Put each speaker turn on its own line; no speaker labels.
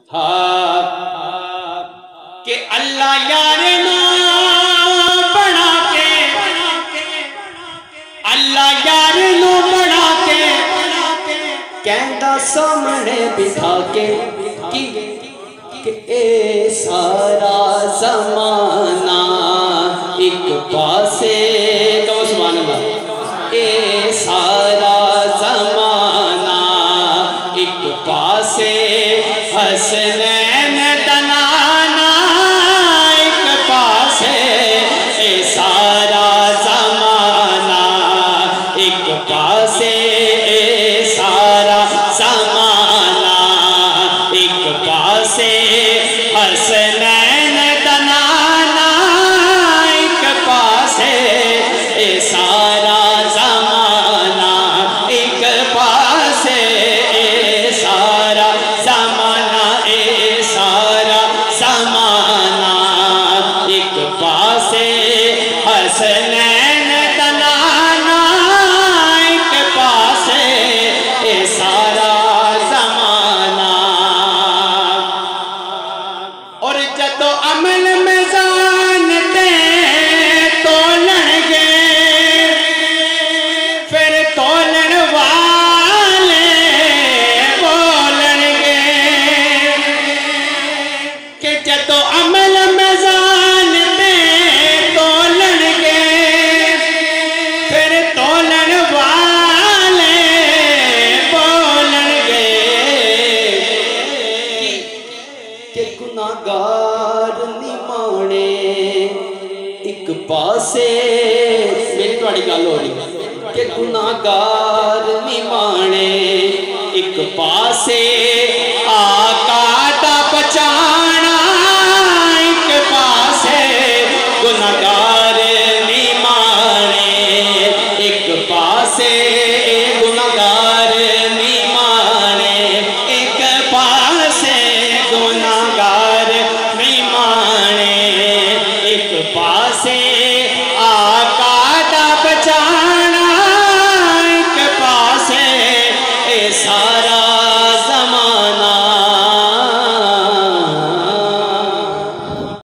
हाँ कि अल्लाह यार ना बना के, अल्लाह यार नो बना के कहता सामने बिठा के कि ए सारा ज़माना एक पासे तो सुभान अल्लाह, ए सारा ज़माना एक पासे हसनैन तनाना एक पासे, ए सारा ज़माना एक पासे, ए सारा ज़माना एक पासे हसनैन तनाना एक पासे, ए सारा ज़माना एक पासे, ए सारा ज़माना, ए सारा ज़माना एक पासे हसनैन तनाना एक पासे, ए सारा ज़माना। और जदों अमल में जानते तोलन गए फिर तोलन वाले बोलन गए कि जदों अमल में जानते तोलन गए फिर तोलन वाले बोलन गए कि गुनाहगार निमाने एक पासे, मेरी थोड़ी गल हो रही कि गुनाहगार निमाने एक पासे